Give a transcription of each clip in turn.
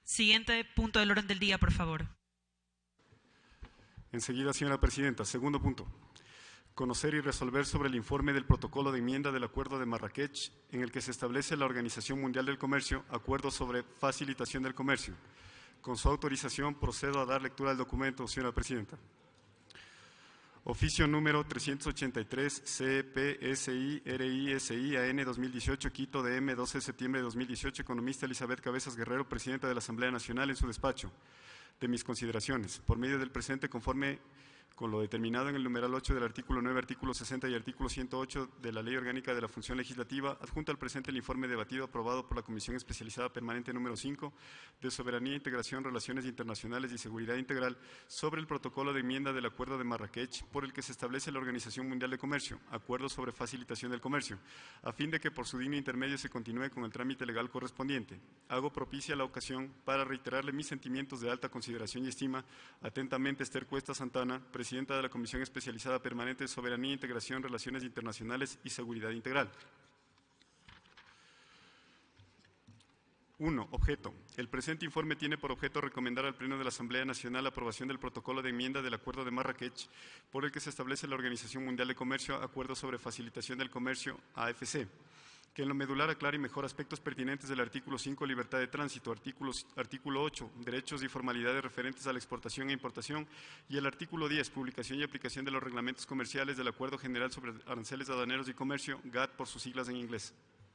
Siguiente punto del orden del día, por favor. Enseguida, señora presidenta. Segundo punto. Conocer y resolver sobre el informe del protocolo de enmienda del Acuerdo de Marrakech, en el que se establece la Organización Mundial del Comercio, acuerdo sobre facilitación del comercio. Con su autorización, procedo a dar lectura al documento, señora presidenta. Oficio número 383 CPSI RISI AN 2018, Quito, DM, 12 de septiembre de 2018, economista Elizabeth Cabezas Guerrero, presidenta de la Asamblea Nacional, en su despacho. De mis consideraciones, por medio del presente, conforme con lo determinado en el numeral 8 del artículo 9, artículo 60 y artículo 108 de la Ley Orgánica de la Función Legislativa, adjunta al presente el informe debatido aprobado por la Comisión Especializada Permanente número 5 de Soberanía, Integración, Relaciones Internacionales y Seguridad Integral sobre el protocolo de enmienda del Acuerdo de Marrakech, por el que se establece la Organización Mundial de Comercio, acuerdo sobre facilitación del comercio, a fin de que por su digno intermedio se continúe con el trámite legal correspondiente. Hago propicia la ocasión para reiterarle mis sentimientos de alta consideración y estima. Atentamente, Esther Cuesta Santana, presidenta de la Comisión Especializada Permanente de Soberanía, Integración, Relaciones Internacionales y Seguridad Integral. 1. Objeto. El presente informe tiene por objeto recomendar al Pleno de la Asamblea Nacional la aprobación del protocolo de enmienda del Acuerdo de Marrakech, por el que se establece la Organización Mundial de Comercio, acuerdo sobre facilitación del comercio, AFC, que en lo medular aclara y mejora aspectos pertinentes del artículo 5, libertad de tránsito, artículo 8, derechos y formalidades referentes a la exportación e importación, y el artículo 10, publicación y aplicación de los reglamentos comerciales del Acuerdo General sobre Aranceles Aduaneros y Comercio, GATT por sus siglas en inglés.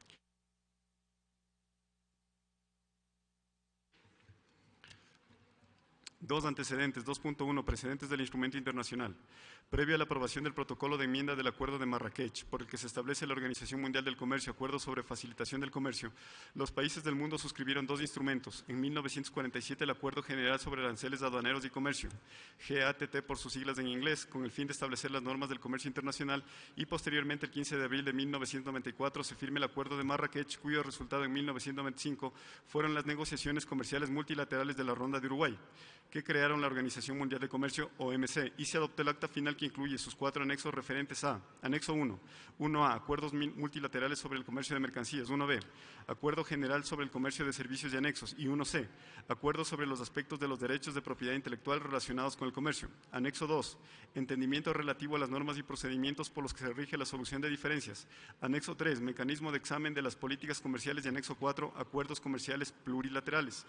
Dos antecedentes. 2.1. Precedentes del instrumento internacional. Previo a la aprobación del protocolo de enmienda del Acuerdo de Marrakech, por el que se establece la Organización Mundial del Comercio, acuerdo sobre facilitación del comercio, los países del mundo suscribieron dos instrumentos. En 1947, el Acuerdo General sobre Aranceles Aduaneros y Comercio, GATT por sus siglas en inglés, con el fin de establecer las normas del comercio internacional, y posteriormente, el 15 de abril de 1994, se firma el Acuerdo de Marrakech, cuyo resultado en 1995 fueron las negociaciones comerciales multilaterales de la Ronda de Uruguay, que crearon la Organización Mundial de Comercio, OMC, y se adoptó el acta final que incluye sus 4 anexos referentes a: Anexo 1, 1A, Acuerdos multilaterales sobre el comercio de mercancías, 1B, Acuerdo General sobre el comercio de servicios y anexos, y 1C, Acuerdos sobre los aspectos de los derechos de propiedad intelectual relacionados con el comercio. Anexo 2, Entendimiento relativo a las normas y procedimientos por los que se rige la solución de diferencias. Anexo 3, Mecanismo de examen de las políticas comerciales, y Anexo 4, Acuerdos comerciales plurilaterales.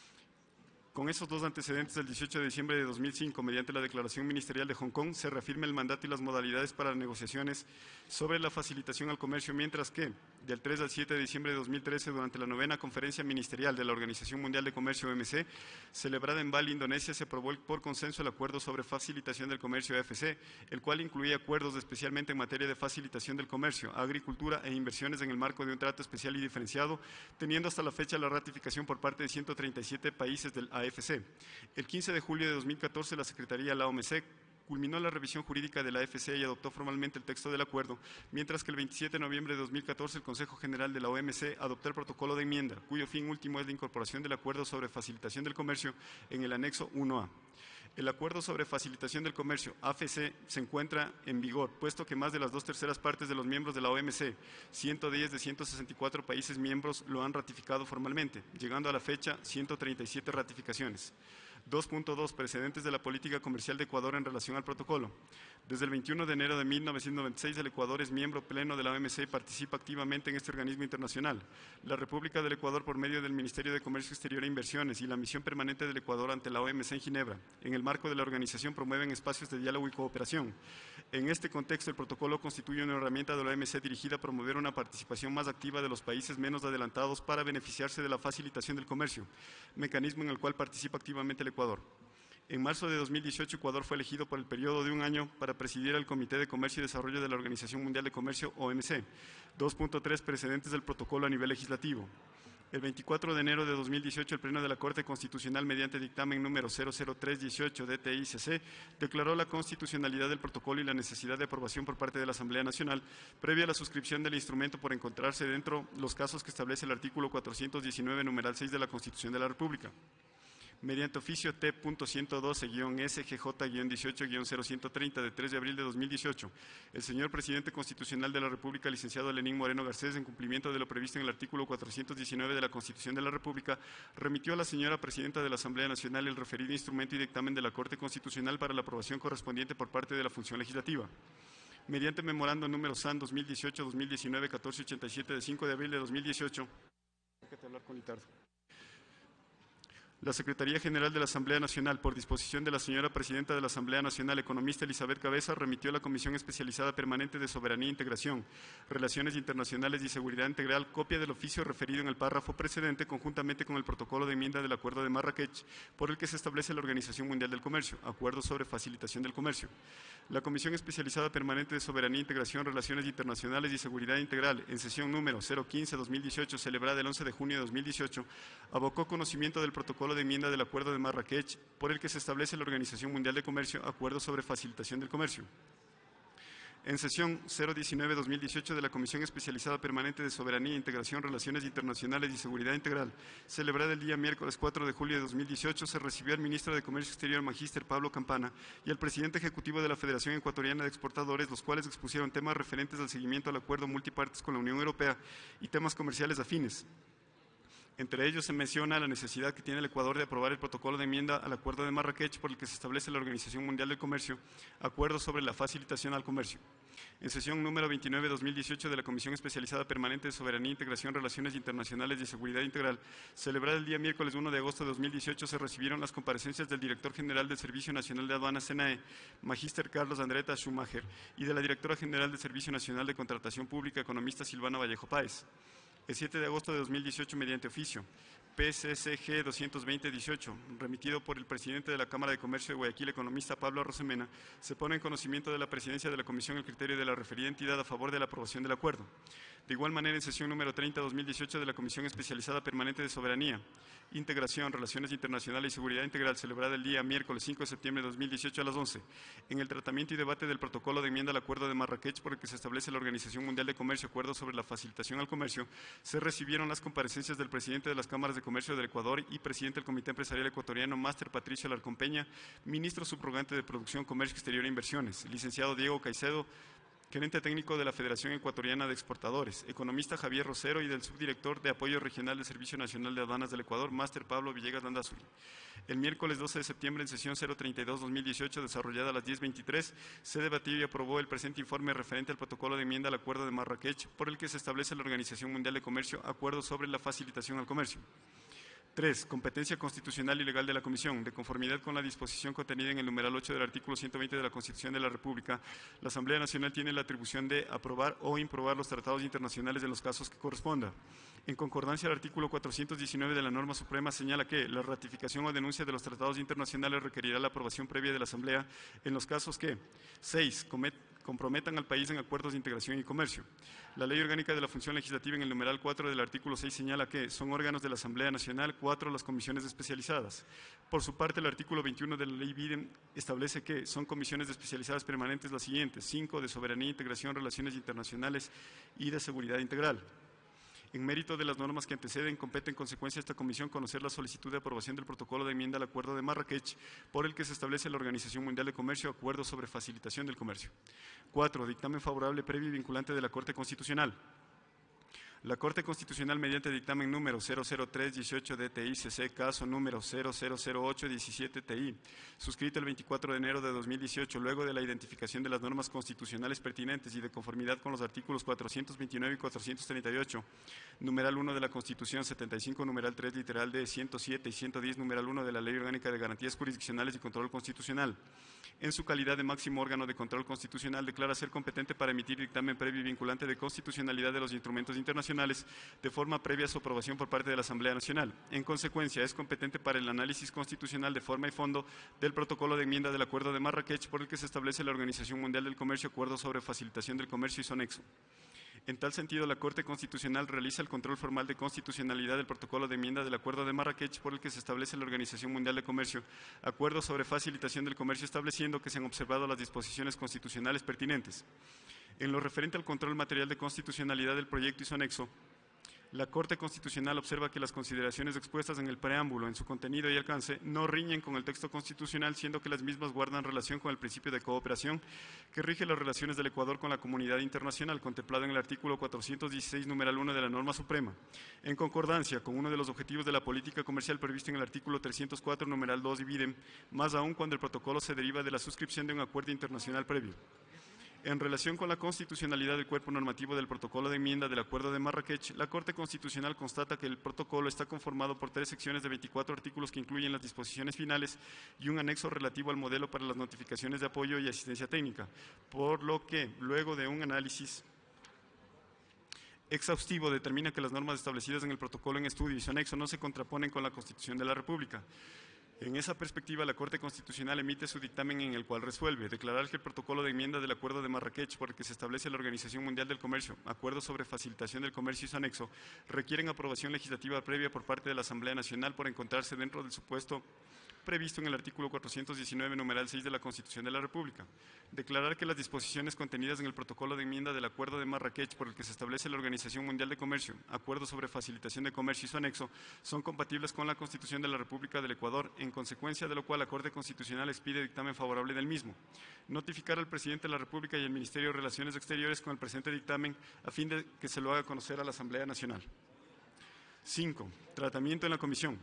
Con esos dos antecedentes, del 18 de diciembre de 2005, mediante la Declaración Ministerial de Hong Kong, se reafirma el mandato y las modalidades para las negociaciones sobre la facilitación al comercio, mientras que, del 3 al 7 de diciembre de 2013, durante la 9ª Conferencia Ministerial de la Organización Mundial de Comercio, OMC, celebrada en Bali, Indonesia, se aprobó por consenso el Acuerdo sobre Facilitación del Comercio, AFC, el cual incluía acuerdos especialmente en materia de facilitación del comercio, agricultura e inversiones en el marco de un trato especial y diferenciado, teniendo hasta la fecha la ratificación por parte de 137 países del AFC. El 15 de julio de 2014, la Secretaría de la OMC culminó la revisión jurídica de la AFC y adoptó formalmente el texto del acuerdo, mientras que el 27 de noviembre de 2014 el Consejo General de la OMC adoptó el protocolo de enmienda, cuyo fin último es la incorporación del acuerdo sobre facilitación del comercio en el anexo 1A. El Acuerdo sobre Facilitación del Comercio, AFC, se encuentra en vigor, puesto que más de las 2/3 partes de los miembros de la OMC, 110 de 164 países miembros, lo han ratificado formalmente, llegando a la fecha 137 ratificaciones. 2.2. Precedentes de la política comercial de Ecuador en relación al protocolo. Desde el 21 de enero de 1996, el Ecuador es miembro pleno de la OMC y participa activamente en este organismo internacional. La República del Ecuador, por medio del Ministerio de Comercio Exterior e Inversiones y la Misión Permanente del Ecuador ante la OMC en Ginebra, en el marco de la organización, promueven espacios de diálogo y cooperación. En este contexto, el protocolo constituye una herramienta de la OMC dirigida a promover una participación más activa de los países menos adelantados para beneficiarse de la facilitación del comercio, mecanismo en el cual participa activamente el Ecuador. En marzo de 2018, Ecuador fue elegido por el periodo de un año para presidir el Comité de Comercio y Desarrollo de la Organización Mundial de Comercio, OMC. 2.3. Precedentes del protocolo a nivel legislativo. El 24 de enero de 2018, el Pleno de la Corte Constitucional, mediante dictamen número 00318 DTICC, declaró la constitucionalidad del protocolo y la necesidad de aprobación por parte de la Asamblea Nacional, previa a la suscripción del instrumento, por encontrarse dentro los casos que establece el artículo 419, numeral 6 de la Constitución de la República. Mediante oficio T.112-SGJ-18-0130 de 3 de abril de 2018, el señor Presidente Constitucional de la República, licenciado Lenín Moreno Garcés, en cumplimiento de lo previsto en el artículo 419 de la Constitución de la República, remitió a la señora Presidenta de la Asamblea Nacional el referido instrumento y dictamen de la Corte Constitucional para la aprobación correspondiente por parte de la función legislativa. Mediante memorando número SAN 2018-2019-1487 de 5 de abril de 2018, la Secretaría General de la Asamblea Nacional, por disposición de la señora Presidenta de la Asamblea Nacional, economista Elizabeth Cabeza, remitió a la Comisión Especializada Permanente de Soberanía e Integración, Relaciones Internacionales y Seguridad Integral copia del oficio referido en el párrafo precedente, conjuntamente con el protocolo de enmienda del Acuerdo de Marrakech, por el que se establece la Organización Mundial del Comercio, Acuerdo sobre Facilitación del Comercio. La Comisión Especializada Permanente de Soberanía e Integración, Relaciones Internacionales y Seguridad Integral, en sesión número 015-2018, celebrada el 11 de junio de 2018, abocó conocimiento del protocolo de enmienda del Acuerdo de Marrakech, por el que se establece la Organización Mundial de Comercio, Acuerdo sobre Facilitación del Comercio. En sesión 019-2018 de la Comisión Especializada Permanente de Soberanía, Integración, Relaciones Internacionales y Seguridad Integral, celebrada el día miércoles 4 de julio de 2018, se recibió al ministro de Comercio Exterior, Magíster Pablo Campana, y al presidente ejecutivo de la Federación Ecuatoriana de Exportadores, los cuales expusieron temas referentes al seguimiento al acuerdo multipartes con la Unión Europea y temas comerciales afines. Entre ellos se menciona la necesidad que tiene el Ecuador de aprobar el protocolo de enmienda al Acuerdo de Marrakech, por el que se establece la Organización Mundial del Comercio, Acuerdo sobre la Facilitación al Comercio. En sesión número 29-2018 de la Comisión Especializada Permanente de Soberanía, Integración, Relaciones Internacionales y Seguridad Integral, celebrada el día miércoles 1 de agosto de 2018, se recibieron las comparecencias del Director General del Servicio Nacional de Aduanas, SENAE, Magíster Carlos Andretta Schumacher, y de la Directora General del Servicio Nacional de Contratación Pública, economista Silvana Vallejo Páez. El 7 de agosto de 2018, mediante oficio PCCG 220-18, remitido por el presidente de la Cámara de Comercio de Guayaquil, economista Pablo Rosemena, se pone en conocimiento de la presidencia de la Comisión el criterio de la referida entidad a favor de la aprobación del acuerdo. De igual manera, en sesión número 30-2018 de la Comisión Especializada Permanente de Soberanía, Integración, Relaciones Internacionales y Seguridad Integral, celebrada el día miércoles 5 de septiembre de 2018 a las 11, en el tratamiento y debate del protocolo de enmienda al Acuerdo de Marrakech, por el que se establece la Organización Mundial de Comercio, Acuerdo sobre la Facilitación al Comercio, se recibieron las comparecencias del presidente de las Cámaras de Comercio del Ecuador y presidente del Comité Empresarial Ecuatoriano, Máster Patricio Alarcón Peña, ministro subrogante de Producción, Comercio Exterior e Inversiones, licenciado Diego Caicedo, gerente técnico de la Federación Ecuatoriana de Exportadores, economista Javier Rosero y del subdirector de Apoyo Regional del Servicio Nacional de Aduanas del Ecuador, Máster Pablo Villegas Landazuri. El miércoles 12 de septiembre, en sesión 032-2018, desarrollada a las 10:23, se debatió y aprobó el presente informe referente al protocolo de enmienda al Acuerdo de Marrakech, por el que se establece la Organización Mundial de Comercio, Acuerdo sobre la Facilitación al Comercio. 3. Competencia constitucional y legal de la Comisión. De conformidad con la disposición contenida en el numeral 8 del artículo 120 de la Constitución de la República, la Asamblea Nacional tiene la atribución de aprobar o improbar los tratados internacionales en los casos que corresponda. En concordancia, el artículo 419 de la norma suprema señala que la ratificación o denuncia de los tratados internacionales requerirá la aprobación previa de la Asamblea en los casos que 6. Comprometan al país en acuerdos de integración y comercio. La Ley Orgánica de la Función Legislativa, en el numeral 4 del artículo 6, señala que son órganos de la Asamblea Nacional 4 las comisiones especializadas. Por su parte, el artículo 21 de la Ley BIDEM establece que son comisiones especializadas permanentes las siguientes: 5 de Soberanía, Integración, Relaciones Internacionales y de Seguridad Integral. En mérito de las normas que anteceden, compete en consecuencia a esta comisión conocer la solicitud de aprobación del protocolo de enmienda al Acuerdo de Marrakech, por el que se establece la Organización Mundial de Comercio, Acuerdo sobre Facilitación del Comercio. 4. Dictamen favorable previo y vinculante de la Corte Constitucional. La Corte Constitucional, mediante dictamen número 003-18-DTI-CC, caso número 0008-17-TI, suscrito el 24 de enero de 2018, luego de la identificación de las normas constitucionales pertinentes y de conformidad con los artículos 429 y 438, numeral 1 de la Constitución, 75, numeral 3, literal D, 107 y 110, numeral 1 de la Ley Orgánica de Garantías Jurisdiccionales y Control Constitucional. En su calidad de máximo órgano de control constitucional, declara ser competente para emitir dictamen previo y vinculante de constitucionalidad de los instrumentos internacionales de forma previa a su aprobación por parte de la Asamblea Nacional. En consecuencia, es competente para el análisis constitucional de forma y fondo del protocolo de enmienda del Acuerdo de Marrakech, por el que se establece la Organización Mundial del Comercio, Acuerdo sobre Facilitación del Comercio y su anexo. En tal sentido, la Corte Constitucional realiza el control formal de constitucionalidad del protocolo de enmienda del Acuerdo de Marrakech, por el que se establece la Organización Mundial de Comercio, Acuerdo sobre Facilitación del Comercio, estableciendo que se han observado las disposiciones constitucionales pertinentes. En lo referente al control material de constitucionalidad del proyecto y su anexo, La Corte Constitucional observa que las consideraciones expuestas en el preámbulo, en su contenido y alcance, no riñen con el texto constitucional, siendo que las mismas guardan relación con el principio de cooperación que rige las relaciones del Ecuador con la comunidad internacional, contemplado en el artículo 416, numeral 1 de la norma suprema, en concordancia con uno de los objetivos de la política comercial previsto en el artículo 304, numeral 2 ibidem, más aún cuando el protocolo se deriva de la suscripción de un acuerdo internacional previo. En relación con la constitucionalidad del cuerpo normativo del protocolo de enmienda del Acuerdo de Marrakech, la Corte Constitucional constata que el protocolo está conformado por 3 secciones de 24 artículos que incluyen las disposiciones finales y un anexo relativo al modelo para las notificaciones de apoyo y asistencia técnica, por lo que, luego de un análisis exhaustivo, determina que las normas establecidas en el protocolo en estudio y su anexo no se contraponen con la Constitución de la República. En esa perspectiva, la Corte Constitucional emite su dictamen en el cual resuelve declarar que el protocolo de enmienda del Acuerdo de Marrakech, por el que se establece la Organización Mundial del Comercio, Acuerdo sobre Facilitación del Comercio y su anexo, requieren aprobación legislativa previa por parte de la Asamblea Nacional por encontrarse dentro del supuesto previsto en el artículo 419, numeral 6 de la Constitución de la República. Declarar que las disposiciones contenidas en el protocolo de enmienda del Acuerdo de Marrakech, por el que se establece la Organización Mundial de Comercio, Acuerdo sobre Facilitación de Comercio y su anexo, son compatibles con la Constitución de la República del Ecuador, en consecuencia de lo cual la Corte Constitucional expide dictamen favorable del mismo. Notificar al Presidente de la República y al Ministerio de Relaciones Exteriores con el presente dictamen a fin de que se lo haga conocer a la Asamblea Nacional. 5. Tratamiento en la Comisión.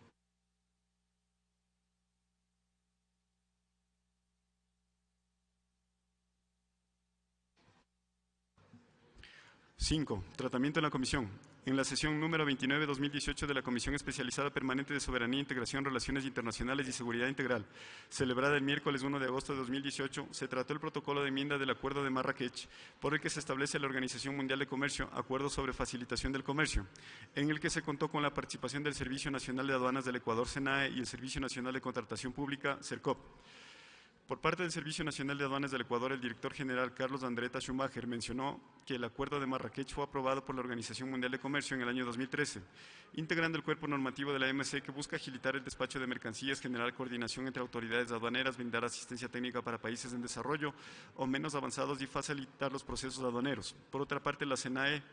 5. Tratamiento en la Comisión. En la sesión número 29/2018 de la Comisión Especializada Permanente de Soberanía, Integración, Relaciones Internacionales y Seguridad Integral, celebrada el miércoles 1 de agosto de 2018, se trató el protocolo de enmienda del Acuerdo de Marrakech, por el que se establece la Organización Mundial de Comercio, Acuerdo sobre Facilitación del Comercio, en el que se contó con la participación del Servicio Nacional de Aduanas del Ecuador, SENAE, y el Servicio Nacional de Contratación Pública, SERCOP. Por parte del Servicio Nacional de Aduanas del Ecuador, el director general Carlos Andretta Schumacher mencionó que el Acuerdo de Marrakech fue aprobado por la Organización Mundial de Comercio en el año 2013, integrando el cuerpo normativo de la OMC que busca agilitar el despacho de mercancías, generar coordinación entre autoridades aduaneras, brindar asistencia técnica para países en desarrollo o menos avanzados y facilitar los procesos aduaneros. Por otra parte, la SENAE,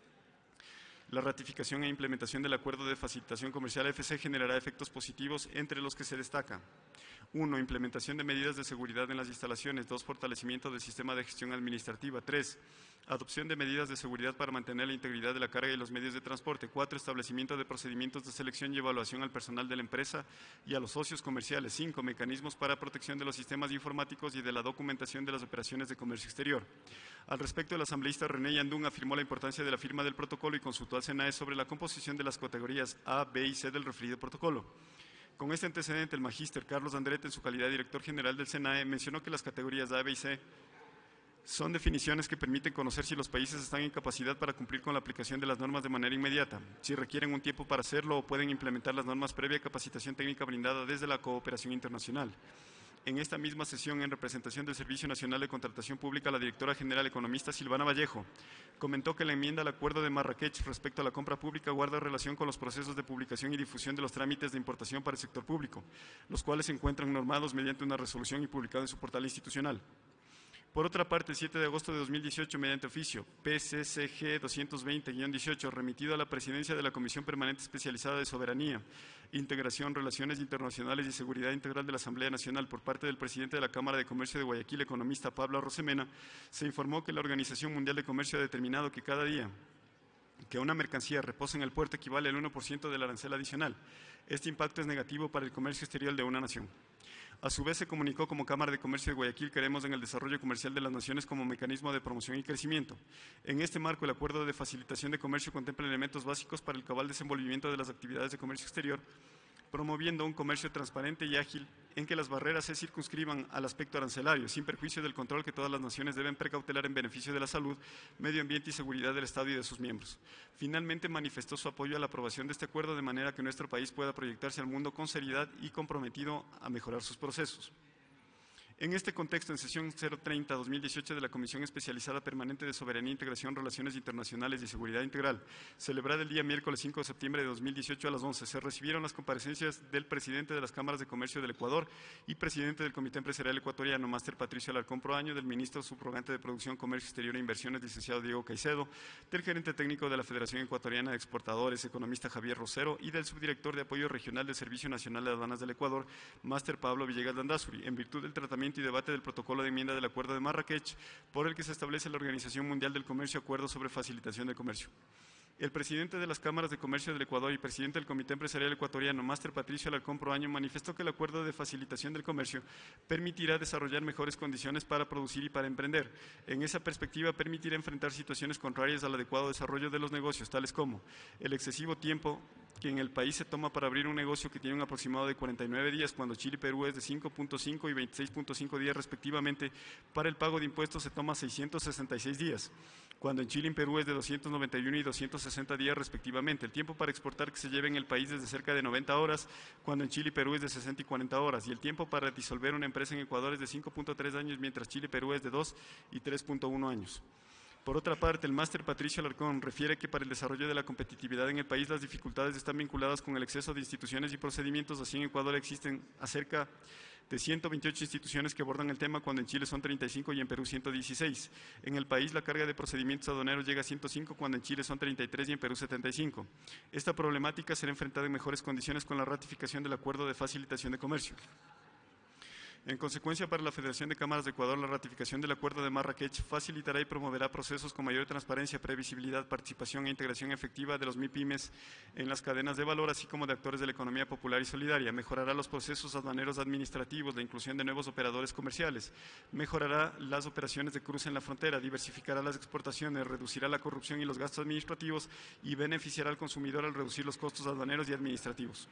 la ratificación e implementación del Acuerdo de Facilitación Comercial AFC generará efectos positivos, entre los que se destaca: 1. Implementación de medidas de seguridad en las instalaciones. 2. Fortalecimiento del sistema de gestión administrativa. 3. Adopción de medidas de seguridad para mantener la integridad de la carga y los medios de transporte. 4. Establecimiento de procedimientos de selección y evaluación al personal de la empresa y a los socios comerciales. 5. Mecanismos para protección de los sistemas informáticos y de la documentación de las operaciones de comercio exterior. Al respecto, el asambleísta René Yandún afirmó la importancia de la firma del protocolo y consultó al SENAE sobre la composición de las categorías A, B y C del referido protocolo. Con este antecedente, el magíster Carlos Andretta, en su calidad de director general del SENAE, mencionó que las categorías A, B y C son definiciones que permiten conocer si los países están en capacidad para cumplir con la aplicación de las normas de manera inmediata, si requieren un tiempo para hacerlo o pueden implementar las normas previa capacitación técnica brindada desde la cooperación internacional. En esta misma sesión, en representación del Servicio Nacional de Contratación Pública, la directora general economista Silvana Vallejo comentó que la enmienda al Acuerdo de Marrakech respecto a la compra pública guarda relación con los procesos de publicación y difusión de los trámites de importación para el sector público, los cuales se encuentran normados mediante una resolución y publicados en su portal institucional. Por otra parte, el 7 de agosto de 2018, mediante oficio PCCG 220-18, remitido a la Presidencia de la Comisión Permanente Especializada de Soberanía, Integración, Relaciones Internacionales y Seguridad Integral de la Asamblea Nacional por parte del presidente de la Cámara de Comercio de Guayaquil, economista Pablo Rosemena, se informó que la Organización Mundial de Comercio ha determinado que cada día que una mercancía reposa en el puerto equivale al 1% del arancel adicional. Este impacto es negativo para el comercio exterior de una nación. A su vez, se comunicó como Cámara de Comercio de Guayaquil creemos en el desarrollo comercial de las naciones como mecanismo de promoción y crecimiento. En este marco, el Acuerdo de Facilitación de Comercio contempla elementos básicos para el cabal desenvolvimiento de las actividades de comercio exterior, promoviendo un comercio transparente y ágil en que las barreras se circunscriban al aspecto arancelario, sin perjuicio del control que todas las naciones deben precautelar en beneficio de la salud, medio ambiente y seguridad del Estado y de sus miembros. Finalmente, manifestó su apoyo a la aprobación de este acuerdo de manera que nuestro país pueda proyectarse al mundo con seriedad y comprometido a mejorar sus procesos. En este contexto, en sesión 030-2018 de la Comisión Especializada Permanente de Soberanía, Integración, Relaciones Internacionales y Seguridad Integral, celebrada el día miércoles 5 de septiembre de 2018 a las 11, se recibieron las comparecencias del presidente de las Cámaras de Comercio del Ecuador y presidente del Comité Empresarial Ecuatoriano, Máster Patricio Alarcón Proaño, del ministro subrogante de Producción, Comercio Exterior e Inversiones, licenciado Diego Caicedo, del gerente técnico de la Federación Ecuatoriana de Exportadores, economista Javier Rosero, y del subdirector de Apoyo Regional del Servicio Nacional de Aduanas del Ecuador, Máster Pablo Villegas Landazuri, en virtud del tratamiento y debate del protocolo de enmienda del Acuerdo de Marrakech, por el que se establece la Organización Mundial del Comercio, Acuerdo sobre Facilitación de Comercio. El presidente de las Cámaras de Comercio del Ecuador y presidente del Comité Empresarial Ecuatoriano, Máster Patricio Alarcón Proaño, manifestó que el Acuerdo de Facilitación del Comercio permitirá desarrollar mejores condiciones para producir y para emprender. En esa perspectiva, permitirá enfrentar situaciones contrarias al adecuado desarrollo de los negocios, tales como el excesivo tiempo que en el país se toma para abrir un negocio, que tiene un aproximado de 49 días, cuando Chile y Perú es de 5.5 y 26.5 días respectivamente. Para el pago de impuestos se toma 666 días, cuando en Chile y Perú es de 291 y 260 días respectivamente. El tiempo para exportar que se lleva en el país es de cerca de 90 horas, cuando en Chile y Perú es de 60 y 40 horas. Y el tiempo para disolver una empresa en Ecuador es de 5.3 años, mientras Chile y Perú es de 2 y 3.1 años. Por otra parte, el máster Patricio Alarcón refiere que para el desarrollo de la competitividad en el país las dificultades están vinculadas con el exceso de instituciones y procedimientos. Así, en Ecuador existen acerca de 128 instituciones que abordan el tema, cuando en Chile son 35 y en Perú 116. En el país la carga de procedimientos aduaneros llega a 105, cuando en Chile son 33 y en Perú 75. Esta problemática será enfrentada en mejores condiciones con la ratificación del Acuerdo de Facilitación de Comercio. En consecuencia, para la Federación de Cámaras de Ecuador, la ratificación del Acuerdo de Marrakech facilitará y promoverá procesos con mayor transparencia, previsibilidad, participación e integración efectiva de los MIPYMES en las cadenas de valor, así como de actores de la economía popular y solidaria. Mejorará los procesos aduaneros administrativos, la inclusión de nuevos operadores comerciales, mejorará las operaciones de cruce en la frontera, diversificará las exportaciones, reducirá la corrupción y los gastos administrativos y beneficiará al consumidor al reducir los costos aduaneros y administrativos.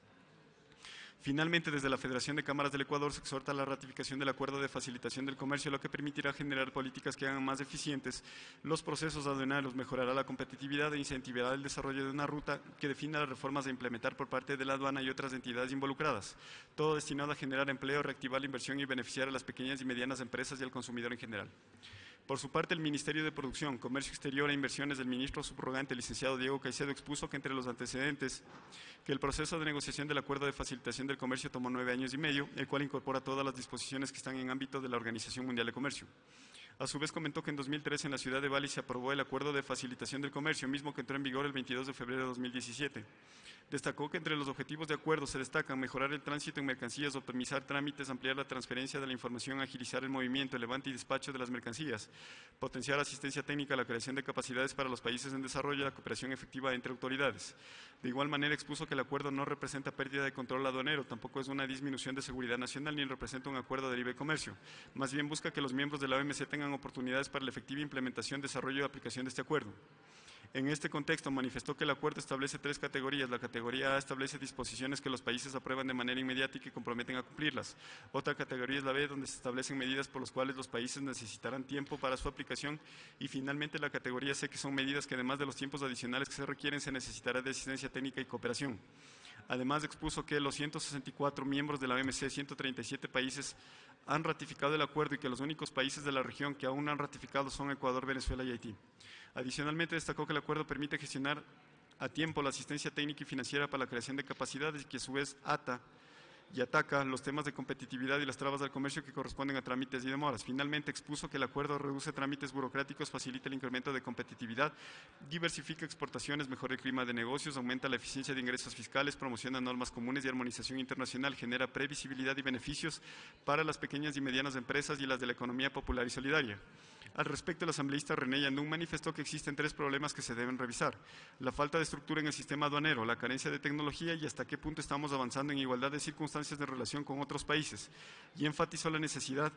Finalmente, desde la Federación de Cámaras del Ecuador se exhorta a la ratificación del Acuerdo de Facilitación del Comercio, lo que permitirá generar políticas que hagan más eficientes los procesos aduaneros, mejorará la competitividad e incentivará el desarrollo de una ruta que defina las reformas a implementar por parte de la aduana y otras entidades involucradas, todo destinado a generar empleo, reactivar la inversión y beneficiar a las pequeñas y medianas empresas y al consumidor en general. Por su parte, el Ministerio de Producción, Comercio Exterior e Inversiones del ministro subrogante, licenciado Diego Caicedo, expuso que entre los antecedentes que el proceso de negociación del Acuerdo de Facilitación del Comercio tomó 9 años y medio, el cual incorpora todas las disposiciones que están en ámbito de la Organización Mundial de Comercio. A su vez, comentó que en 2013 en la ciudad de Bali se aprobó el Acuerdo de Facilitación del Comercio, mismo que entró en vigor el 22 de febrero de 2017. Destacó que entre los objetivos de acuerdo se destacan mejorar el tránsito en mercancías, optimizar trámites, ampliar la transferencia de la información, agilizar el movimiento, el levante y despacho de las mercancías, potenciar asistencia técnica, la creación de capacidades para los países en desarrollo y la cooperación efectiva entre autoridades. De igual manera, expuso que el acuerdo no representa pérdida de control aduanero, tampoco es una disminución de seguridad nacional ni representa un acuerdo de libre comercio. Más bien busca que los miembros de la OMC tengan oportunidades para la efectiva implementación, desarrollo y aplicación de este acuerdo. En este contexto, manifestó que el acuerdo establece 3 categorías. La categoría A establece disposiciones que los países aprueban de manera inmediata y que comprometen a cumplirlas. Otra categoría es la B, donde se establecen medidas por las cuales los países necesitarán tiempo para su aplicación. Y finalmente la categoría C, que son medidas que además de los tiempos adicionales que se requieren, se necesitará de asistencia técnica y cooperación. Además, expuso que los 164 miembros de la OMC, 137 países, han ratificado el acuerdo y que los únicos países de la región que aún no han ratificado son Ecuador, Venezuela y Haití. Adicionalmente, destacó que el acuerdo permite gestionar a tiempo la asistencia técnica y financiera para la creación de capacidades y que a su vez ata y ataca los temas de competitividad y las trabas del comercio que corresponden a trámites y demoras. Finalmente, expuso que el acuerdo reduce trámites burocráticos, facilita el incremento de competitividad, diversifica exportaciones, mejora el clima de negocios, aumenta la eficiencia de ingresos fiscales, promociona normas comunes y armonización internacional, genera previsibilidad y beneficios para las pequeñas y medianas empresas y las de la economía popular y solidaria. Al respecto, el asambleísta René Yandún manifestó que existen 3 problemas que se deben revisar: la falta de estructura en el sistema aduanero, la carencia de tecnología y hasta qué punto estamos avanzando en igualdad de circunstancias de relación con otros países, y enfatizó la necesidad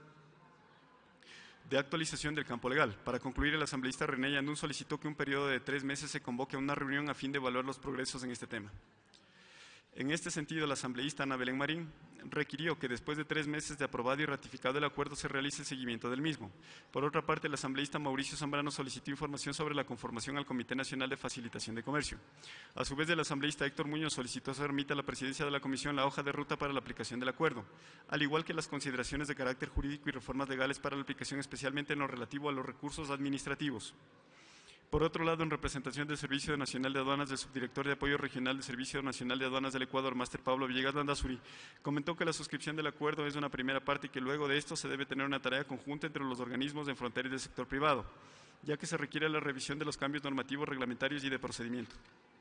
de actualización del campo legal. Para concluir, el asambleísta René Yandún solicitó que un periodo de 3 meses se convoque a una reunión a fin de evaluar los progresos en este tema. En este sentido, la asambleísta Ana Belén Marín requirió que después de 3 meses de aprobado y ratificado el acuerdo se realice el seguimiento del mismo. Por otra parte, el asambleísta Mauricio Zambrano solicitó información sobre la conformación al Comité Nacional de Facilitación de Comercio. A su vez, el asambleísta Héctor Muñoz solicitó se remita a la presidencia de la comisión la hoja de ruta para la aplicación del acuerdo, al igual que las consideraciones de carácter jurídico y reformas legales para la aplicación, especialmente en lo relativo a los recursos administrativos. Por otro lado, en representación del Servicio Nacional de Aduanas, del subdirector de Apoyo Regional del Servicio Nacional de Aduanas del Ecuador, Máster Pablo Villegas Landazuri, comentó que la suscripción del acuerdo es una primera parte y que luego de esto se debe tener una tarea conjunta entre los organismos de frontera y del sector privado, ya que se requiere la revisión de los cambios normativos, reglamentarios y de procedimiento.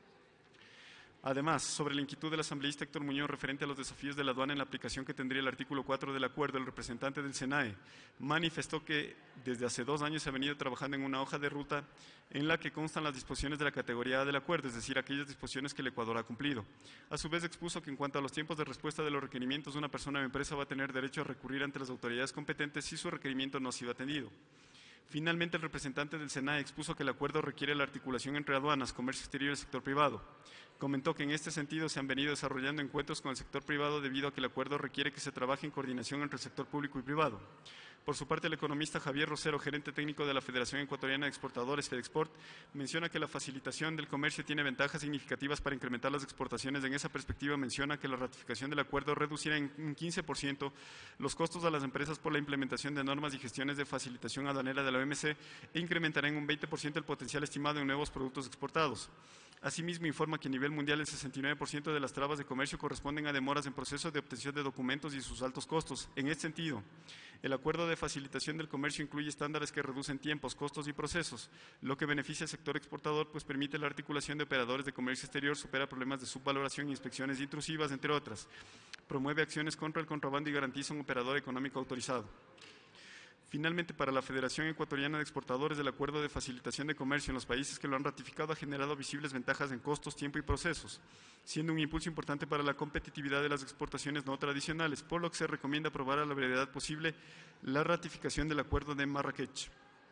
Además, sobre la inquietud del asambleísta Héctor Muñoz referente a los desafíos de la aduana en la aplicación que tendría el artículo 4 del acuerdo, el representante del SENAE manifestó que desde hace 2 años se ha venido trabajando en una hoja de ruta en la que constan las disposiciones de la categoría A del acuerdo, es decir, aquellas disposiciones que el Ecuador ha cumplido. A su vez expuso que en cuanto a los tiempos de respuesta de los requerimientos, una persona o empresa va a tener derecho a recurrir ante las autoridades competentes si su requerimiento no ha sido atendido. Finalmente, el representante del SENAE expuso que el acuerdo requiere la articulación entre aduanas, comercio exterior y el sector privado. Comentó que en este sentido se han venido desarrollando encuentros con el sector privado debido a que el acuerdo requiere que se trabaje en coordinación entre el sector público y privado. Por su parte, el economista Javier Rosero, gerente técnico de la Federación Ecuatoriana de Exportadores, FEDEXPORT, menciona que la facilitación del comercio tiene ventajas significativas para incrementar las exportaciones. En esa perspectiva, menciona que la ratificación del acuerdo reducirá en un 15% los costos a las empresas por la implementación de normas y gestiones de facilitación aduanera de la OMC e incrementará en un 20% el potencial estimado en nuevos productos exportados. Asimismo, informa que a nivel mundial el 69% de las trabas de comercio corresponden a demoras en proceso de obtención de documentos y sus altos costos. En este sentido, el acuerdo de facilitación del comercio incluye estándares que reducen tiempos, costos y procesos, lo que beneficia al sector exportador, pues permite la articulación de operadores de comercio exterior, supera problemas de subvaloración e inspecciones intrusivas, entre otras. Promueve acciones contra el contrabando y garantiza un operador económico autorizado. Finalmente, para la Federación Ecuatoriana de Exportadores, el acuerdo de facilitación de comercio en los países que lo han ratificado ha generado visibles ventajas en costos, tiempo y procesos, siendo un impulso importante para la competitividad de las exportaciones no tradicionales, por lo que se recomienda aprobar a la brevedad posible la ratificación del acuerdo de Marrakech.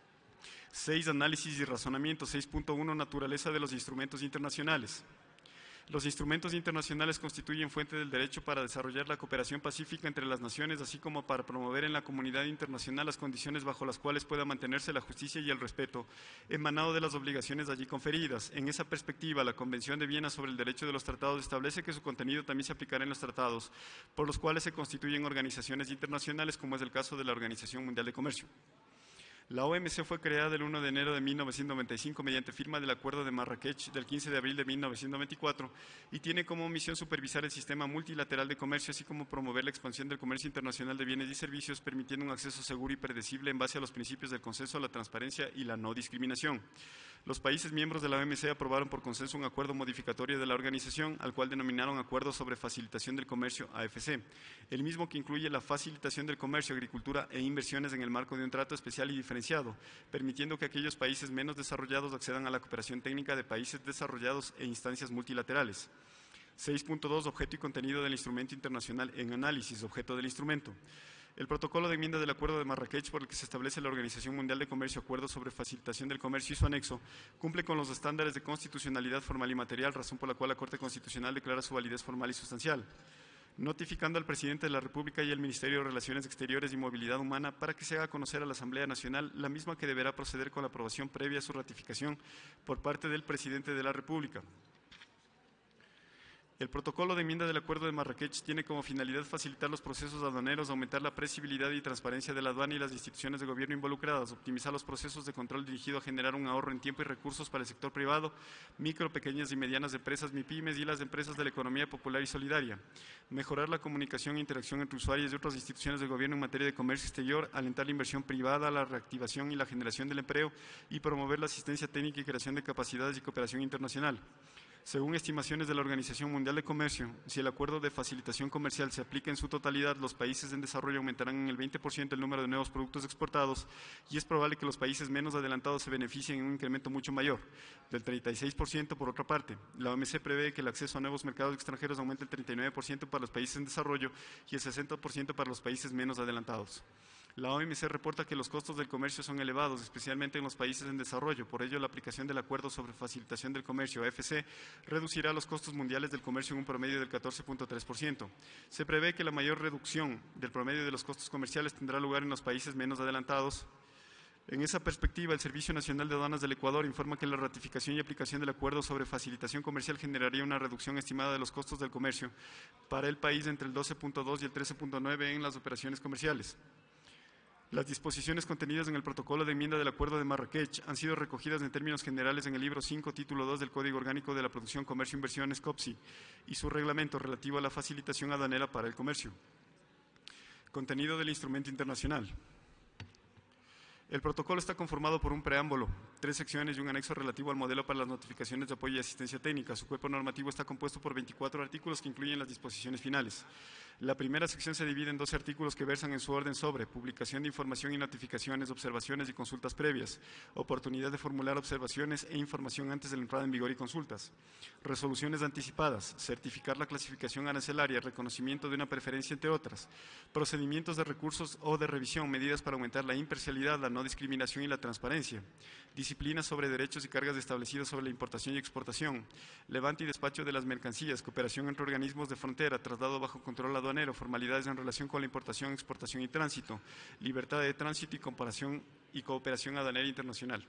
6. Análisis y razonamiento. 6.1. Naturaleza de los instrumentos internacionales. Los instrumentos internacionales constituyen fuente del derecho para desarrollar la cooperación pacífica entre las naciones, así como para promover en la comunidad internacional las condiciones bajo las cuales pueda mantenerse la justicia y el respeto, emanado de las obligaciones allí conferidas. En esa perspectiva, la Convención de Viena sobre el Derecho de los Tratados establece que su contenido también se aplicará en los tratados, por los cuales se constituyen organizaciones internacionales, como es el caso de la Organización Mundial de Comercio. La OMC fue creada el 1 de enero de 1995 mediante firma del Acuerdo de Marrakech del 15 de abril de 1994 y tiene como misión supervisar el sistema multilateral de comercio, así como promover la expansión del comercio internacional de bienes y servicios, permitiendo un acceso seguro y predecible en base a los principios del consenso, la transparencia y la no discriminación. Los países miembros de la OMC aprobaron por consenso un acuerdo modificatorio de la organización, al cual denominaron Acuerdo sobre Facilitación del Comercio, AFC, el mismo que incluye la facilitación del comercio, agricultura e inversiones en el marco de un trato especial y diferenciado, permitiendo que aquellos países menos desarrollados accedan a la cooperación técnica de países desarrollados e instancias multilaterales. 6.2. Objeto y contenido del instrumento internacional en análisis. Objeto del instrumento. El protocolo de enmienda del Acuerdo de Marrakech, por el que se establece la Organización Mundial de Comercio, Acuerdo sobre Facilitación del Comercio y su anexo, cumple con los estándares de constitucionalidad formal y material, razón por la cual la Corte Constitucional declara su validez formal y sustancial, notificando al Presidente de la República y al Ministerio de Relaciones Exteriores y Movilidad Humana para que se haga conocer a la Asamblea Nacional, la misma que deberá proceder con la aprobación previa a su ratificación por parte del Presidente de la República. El protocolo de enmienda del Acuerdo de Marrakech tiene como finalidad facilitar los procesos aduaneros, aumentar la previsibilidad y transparencia de la aduana y las instituciones de gobierno involucradas, optimizar los procesos de control dirigido a generar un ahorro en tiempo y recursos para el sector privado, micro, pequeñas y medianas empresas, MIPYMES y las empresas de la economía popular y solidaria, mejorar la comunicación e interacción entre usuarios y otras instituciones de gobierno en materia de comercio exterior, alentar la inversión privada, la reactivación y la generación del empleo y promover la asistencia técnica y creación de capacidades y cooperación internacional. Según estimaciones de la Organización Mundial de Comercio, si el acuerdo de facilitación comercial se aplica en su totalidad, los países en desarrollo aumentarán en el 20% el número de nuevos productos exportados y es probable que los países menos adelantados se beneficien en un incremento mucho mayor, del 36%. Por otra parte, la OMC prevé que el acceso a nuevos mercados extranjeros aumente el 39% para los países en desarrollo y el 60% para los países menos adelantados. La OMC reporta que los costos del comercio son elevados, especialmente en los países en desarrollo. Por ello, la aplicación del Acuerdo sobre Facilitación del Comercio, AFC, reducirá los costos mundiales del comercio en un promedio del 14.3%. Se prevé que la mayor reducción del promedio de los costos comerciales tendrá lugar en los países menos adelantados. En esa perspectiva, el Servicio Nacional de Aduanas del Ecuador informa que la ratificación y aplicación del Acuerdo sobre Facilitación Comercial generaría una reducción estimada de los costos del comercio para el país entre el 12.2 y el 13.9 en las operaciones comerciales. Las disposiciones contenidas en el protocolo de enmienda del Acuerdo de Marrakech han sido recogidas en términos generales en el libro 5, título 2 del Código Orgánico de la Producción, Comercio e Inversiones, COPSI, y su reglamento relativo a la facilitación aduanera para el comercio. Contenido del instrumento internacional. El protocolo está conformado por un preámbulo, 3 secciones y un anexo relativo al modelo para las notificaciones de apoyo y asistencia técnica. Su cuerpo normativo está compuesto por 24 artículos que incluyen las disposiciones finales. La primera sección se divide en 12 artículos que versan en su orden sobre publicación de información y notificaciones, observaciones y consultas previas, oportunidad de formular observaciones e información antes de la entrada en vigor y consultas, resoluciones anticipadas, certificar la clasificación arancelaria, reconocimiento de una preferencia, entre otras, procedimientos de recursos o de revisión, medidas para aumentar la imparcialidad, la no discriminación y la transparencia, disciplinas sobre derechos y cargas establecidas sobre la importación y exportación, levante y despacho de las mercancías, cooperación entre organismos de frontera, traslado bajo control aduanero, formalidades en relación con la importación, exportación y tránsito, libertad de tránsito y cooperación aduanera internacional.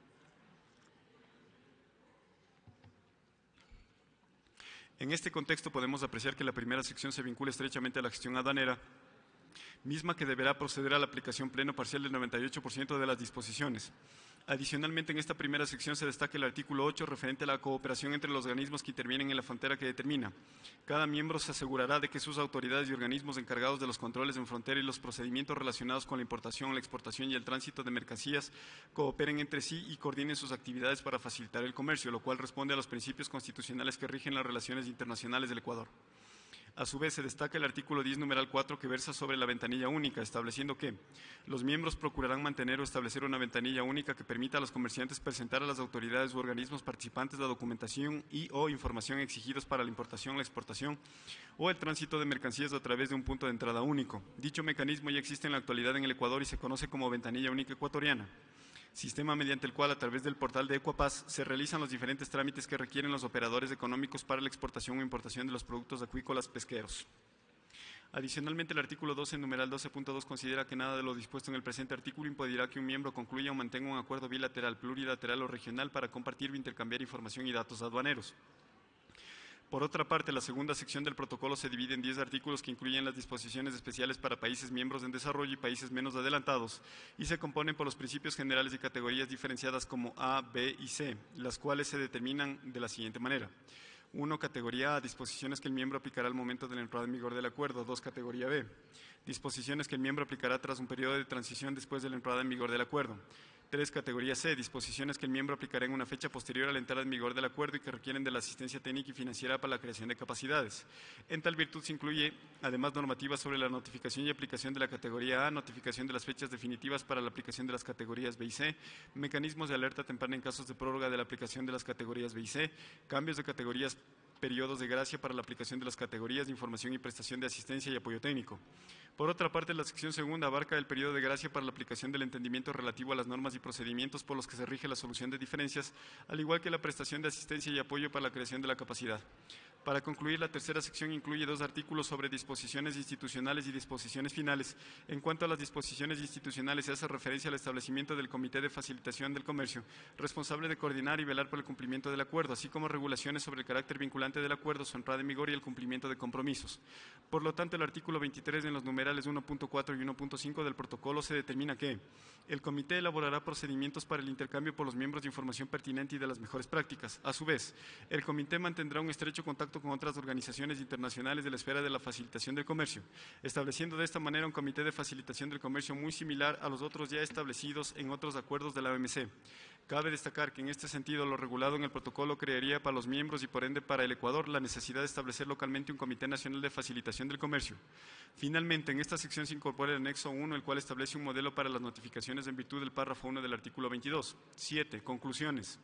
En este contexto podemos apreciar que la primera sección se vincula estrechamente a la gestión aduanera, misma que deberá proceder a la aplicación pleno o parcial del 98% de las disposiciones. Adicionalmente, en esta primera sección se destaca el artículo 8 referente a la cooperación entre los organismos que intervienen en la frontera que determina. Cada miembro se asegurará de que sus autoridades y organismos encargados de los controles en frontera y los procedimientos relacionados con la importación, la exportación y el tránsito de mercancías cooperen entre sí y coordinen sus actividades para facilitar el comercio, lo cual responde a los principios constitucionales que rigen las relaciones internacionales del Ecuador. A su vez, se destaca el artículo 10, numeral 4, que versa sobre la ventanilla única, estableciendo que los miembros procurarán mantener o establecer una ventanilla única que permita a los comerciantes presentar a las autoridades u organismos participantes la documentación y o información exigidos para la importación, la exportación o el tránsito de mercancías a través de un punto de entrada único. Dicho mecanismo ya existe en la actualidad en el Ecuador y se conoce como ventanilla única ecuatoriana, sistema mediante el cual, a través del portal de Ecuapaz, se realizan los diferentes trámites que requieren los operadores económicos para la exportación o importación de los productos acuícolas pesqueros. Adicionalmente, el artículo 12, numeral 12.2, considera que nada de lo dispuesto en el presente artículo impedirá que un miembro concluya o mantenga un acuerdo bilateral, plurilateral o regional para compartir o intercambiar información y datos aduaneros. Por otra parte, la segunda sección del protocolo se divide en 10 artículos que incluyen las disposiciones especiales para países miembros en desarrollo y países menos adelantados y se componen por los principios generales y categorías diferenciadas como A, B y C, las cuales se determinan de la siguiente manera. 1. Categoría A, disposiciones que el miembro aplicará al momento de la entrada en vigor del acuerdo. 2. Categoría B, disposiciones que el miembro aplicará tras un periodo de transición después de la entrada en vigor del acuerdo. 3. Categoría C, disposiciones que el miembro aplicará en una fecha posterior a la entrada en vigor del acuerdo y que requieren de la asistencia técnica y financiera para la creación de capacidades. En tal virtud se incluye, además, normativas sobre la notificación y aplicación de la categoría A, notificación de las fechas definitivas para la aplicación de las categorías B y C, mecanismos de alerta temprana en casos de prórroga de la aplicación de las categorías B y C, cambios de categorías, periodos de gracia para la aplicación de las categorías de información y prestación de asistencia y apoyo técnico. Por otra parte, la sección segunda abarca el periodo de gracia para la aplicación del entendimiento relativo a las normas y procedimientos por los que se rige la solución de diferencias, al igual que la prestación de asistencia y apoyo para la creación de la capacidad. Para concluir, la tercera sección incluye 2 artículos sobre disposiciones institucionales y disposiciones finales. En cuanto a las disposiciones institucionales, se hace referencia al establecimiento del Comité de Facilitación del Comercio, responsable de coordinar y velar por el cumplimiento del acuerdo, así como regulaciones sobre el carácter vinculante del acuerdo, su entrada en vigor y el cumplimiento de compromisos. Por lo tanto, el artículo 23 en los numerales 1.4 y 1.5 del protocolo se determina que el comité elaborará procedimientos para el intercambio por los miembros de información pertinente y de las mejores prácticas. A su vez, el comité mantendrá un estrecho contacto con otras organizaciones internacionales de la esfera de la facilitación del comercio, estableciendo de esta manera un comité de facilitación del comercio muy similar a los otros ya establecidos en otros acuerdos de la OMC. Cabe destacar que en este sentido lo regulado en el protocolo crearía para los miembros y por ende para el Ecuador la necesidad de establecer localmente un Comité Nacional de Facilitación del Comercio. Finalmente, en esta sección se incorpora el anexo 1, el cual establece un modelo para las notificaciones en virtud del párrafo 1 del artículo 22. 7. Conclusiones.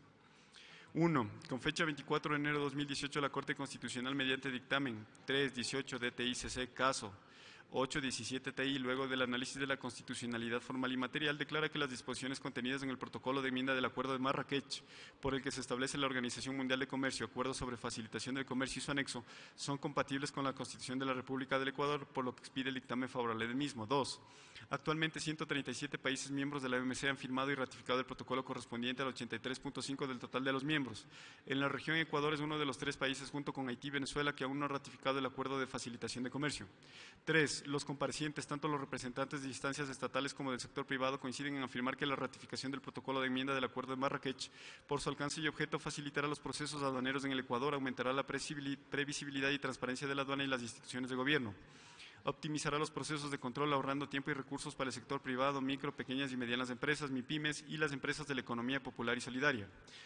1. Con fecha 24 de enero de 2018, la Corte Constitucional, mediante dictamen 318 DTICC, caso 817 TI, luego del análisis de la constitucionalidad formal y material, declara que las disposiciones contenidas en el protocolo de enmienda del Acuerdo de Marrakech, por el que se establece la Organización Mundial de Comercio, Acuerdo sobre Facilitación del Comercio y su anexo, son compatibles con la Constitución de la República del Ecuador, por lo que expide el dictamen favorable del mismo. 2. Actualmente, 137 países miembros de la OMC han firmado y ratificado el protocolo correspondiente al 83.5 del total de los miembros. En la región, Ecuador es uno de los 3 países, junto con Haití y Venezuela, que aún no ha ratificado el Acuerdo de Facilitación de Comercio. 3. Los comparecientes, tanto los representantes de instancias estatales como del sector privado, coinciden en afirmar que la ratificación del protocolo de enmienda del Acuerdo de Marrakech, por su alcance y objeto, facilitará los procesos aduaneros en el Ecuador, aumentará la previsibilidad y transparencia de la aduana y las instituciones de gobierno, optimizará los procesos de control, ahorrando tiempo y recursos para el sector privado, micro, pequeñas y medianas empresas, MIPYMES y las empresas de la economía popular y solidaria.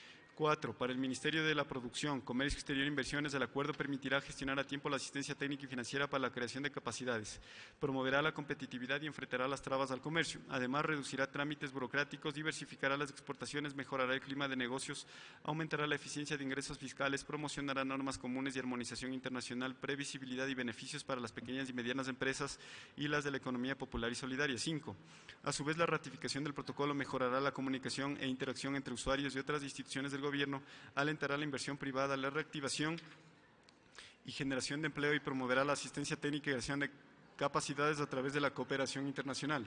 4. Para el Ministerio de la Producción, Comercio Exterior e Inversiones, el acuerdo permitirá gestionar a tiempo la asistencia técnica y financiera para la creación de capacidades, promoverá la competitividad y enfrentará las trabas al comercio. Además, reducirá trámites burocráticos, diversificará las exportaciones, mejorará el clima de negocios, aumentará la eficiencia de ingresos fiscales, promocionará normas comunes y armonización internacional, previsibilidad y beneficios para las pequeñas y medianas empresas y las de la economía popular y solidaria. 5. A su vez, la ratificación del protocolo mejorará la comunicación e interacción entre usuarios y otras instituciones del gobierno, alentará la inversión privada, la reactivación y generación de empleo y promoverá la asistencia técnica y creación de capacidades a través de la cooperación internacional.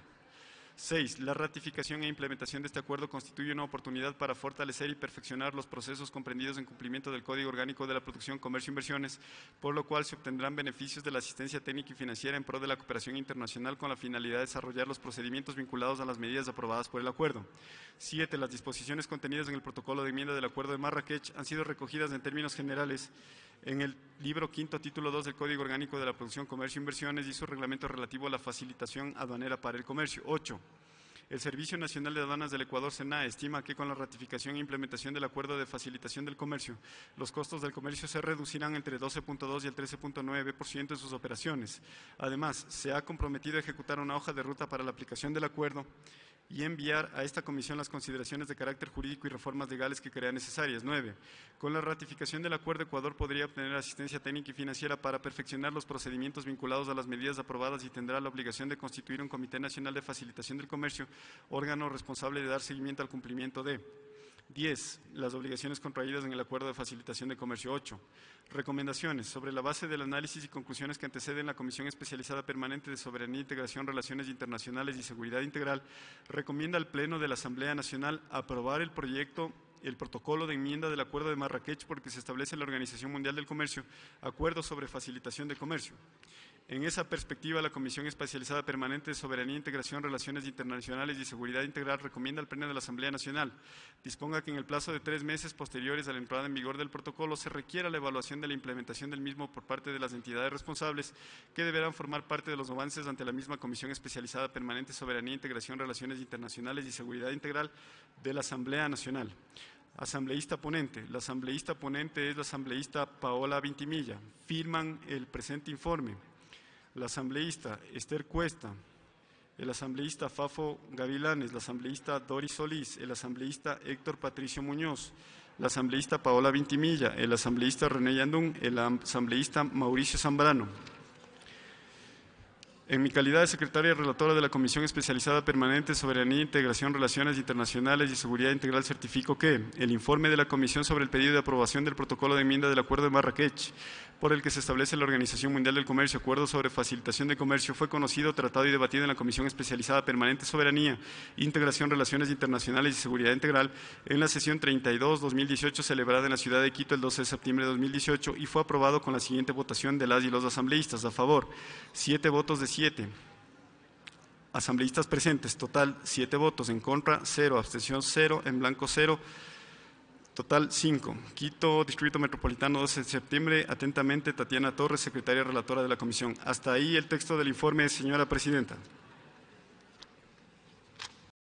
6. La ratificación e implementación de este acuerdo constituye una oportunidad para fortalecer y perfeccionar los procesos comprendidos en cumplimiento del Código Orgánico de la Producción, Comercio e Inversiones, por lo cual se obtendrán beneficios de la asistencia técnica y financiera en pro de la cooperación internacional con la finalidad de desarrollar los procedimientos vinculados a las medidas aprobadas por el acuerdo. 7. Las disposiciones contenidas en el protocolo de enmienda del Acuerdo de Marrakech han sido recogidas en términos generales en el libro quinto, título 2 del Código Orgánico de la Producción, Comercio e Inversiones y su reglamento relativo a la facilitación aduanera para el comercio. 8. El Servicio Nacional de Aduanas del Ecuador, SENAE, estima que con la ratificación e implementación del Acuerdo de Facilitación del Comercio, los costos del comercio se reducirán entre 12.2 y el 13.9% en sus operaciones. Además, se ha comprometido a ejecutar una hoja de ruta para la aplicación del acuerdo y enviar a esta comisión las consideraciones de carácter jurídico y reformas legales que crea necesarias. 9. Con la ratificación del acuerdo, Ecuador podría obtener asistencia técnica y financiera para perfeccionar los procedimientos vinculados a las medidas aprobadas y tendrá la obligación de constituir un Comité Nacional de Facilitación del Comercio, órgano responsable de dar seguimiento al cumplimiento de 10. Las obligaciones contraídas en el Acuerdo de Facilitación de Comercio. 8. Recomendaciones. Sobre la base del análisis y conclusiones que anteceden la Comisión Especializada Permanente de Soberanía, Integración, Relaciones Internacionales y Seguridad Integral, recomienda al Pleno de la Asamblea Nacional aprobar el protocolo de enmienda del Acuerdo de Marrakech por el que se establece la Organización Mundial del Comercio, Acuerdo sobre Facilitación de Comercio. En esa perspectiva, la Comisión Especializada Permanente de Soberanía, Integración, Relaciones Internacionales y Seguridad Integral recomienda al Pleno de la Asamblea Nacional disponga que en el plazo de 3 meses posteriores a la entrada en vigor del protocolo se requiera la evaluación de la implementación del mismo por parte de las entidades responsables que deberán formar parte de los avances ante la misma Comisión Especializada Permanente de Soberanía, Integración, Relaciones Internacionales y Seguridad Integral de la Asamblea Nacional. Asambleísta ponente. La asambleísta ponente es la asambleísta Paola Vintimilla. Firman el presente informe la asambleísta Esther Cuesta, el asambleísta Fafo Gavilanes, la asambleísta Doris Solís, el asambleísta Héctor Patricio Muñoz, la asambleísta Paola Vintimilla, el asambleísta René Yandún, el asambleísta Mauricio Zambrano. En mi calidad de secretaria y relatora de la Comisión Especializada Permanente de Soberanía, Integración, Relaciones Internacionales y Seguridad Integral, certifico que el informe de la Comisión sobre el pedido de aprobación del protocolo de enmienda del Acuerdo de Marrakech, por el que se establece la Organización Mundial del Comercio, Acuerdo sobre Facilitación de Comercio, fue conocido, tratado y debatido en la Comisión Especializada Permanente de Soberanía, Integración, Relaciones Internacionales y Seguridad Integral en la sesión 32-2018 celebrada en la ciudad de Quito el 12 de septiembre de 2018 y fue aprobado con la siguiente votación de las y los asambleístas. A favor, 7 votos de 7. Asambleístas presentes, total 7 votos, en contra 0, abstención 0, en blanco 0, total 5. Quito, Distrito Metropolitano, 12 de septiembre. Atentamente, Tatiana Torres, secretaria relatora de la Comisión. Hasta ahí el texto del informe, señora Presidenta.